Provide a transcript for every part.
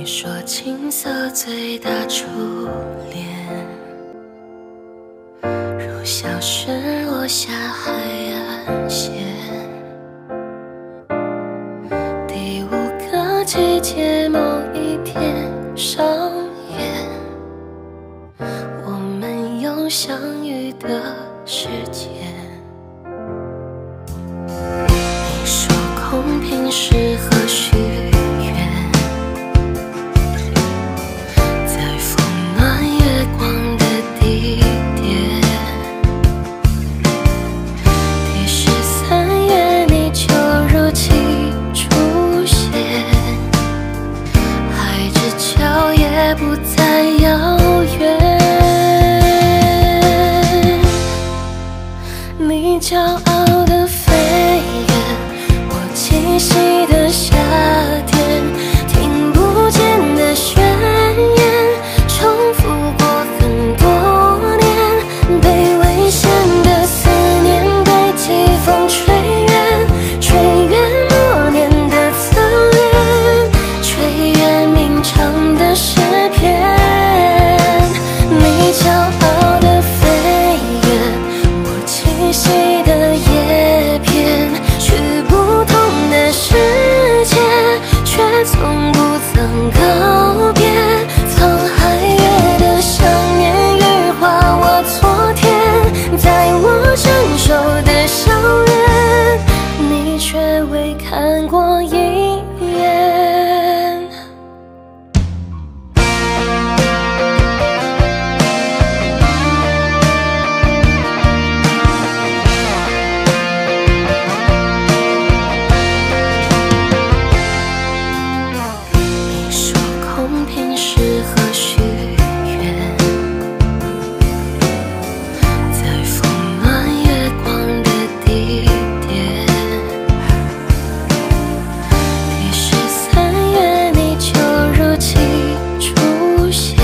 你说青涩最大初恋，如消失落下海岸线。第5个季节某一天上演，我们有相遇的时间。你说空瓶适合许愿，在风暖月光的地点。第13月你就如期出现，海之角也不再遥远。你骄傲的飞远，我栖息的夏天，听不见的宣言，重复过很多年，被危险的思念被季风吹远，吹远默念的侧脸，吹远鸣唱的诗篇。你骄傲的飞远，我栖息的叶片，去不同的世界，却从不曾告别。沧海月的想念羽化我昨天，在我成熟的校园，你却未看过一眼。你说空瓶适合许愿，在风暖月光的地点。第13月你就如期出现，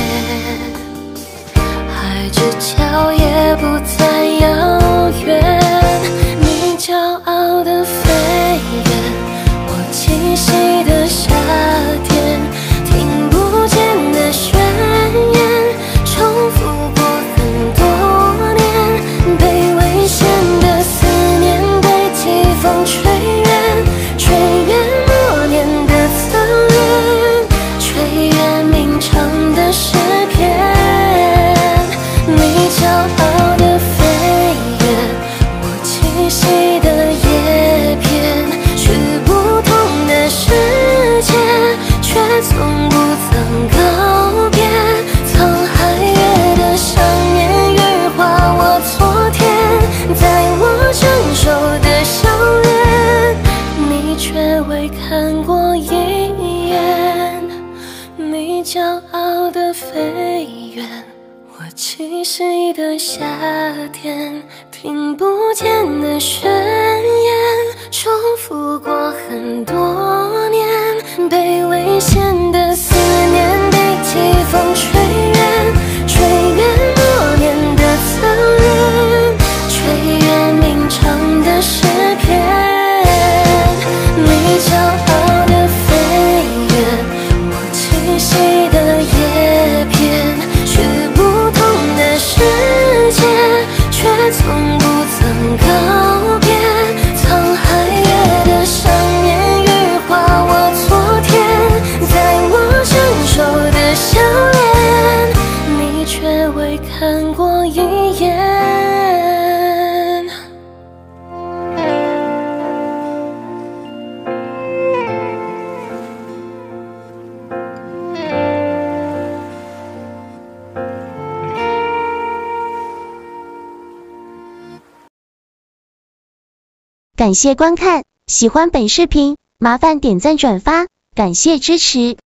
海之角也不再遥远。你骄傲的飞远，我栖息的夏天，听不见的宣言，重复过很多年，被危险的思念被季风吹远，吹远默念的侧脸，吹远鸣唱的诗篇。你骄傲的飞远，我栖息的叶片，去不同的世界，却从不曾告别。沧海月的想念羽化我昨天，在我成熟的校园，你却未看过一眼。你骄傲的飞远，我栖息的夏天，听不见的宣言，重复过很多年，被危险的思念被季风吹远，吹远默念的侧脸，吹远鸣唱的诗篇。你骄傲的飞远，我栖息的叶片，去不同的世界，却从不曾告别。沧海月的想念羽化我昨天，在我成熟的校园，你却未看过一眼。 感谢观看，喜欢本视频，麻烦点赞转发，感谢支持。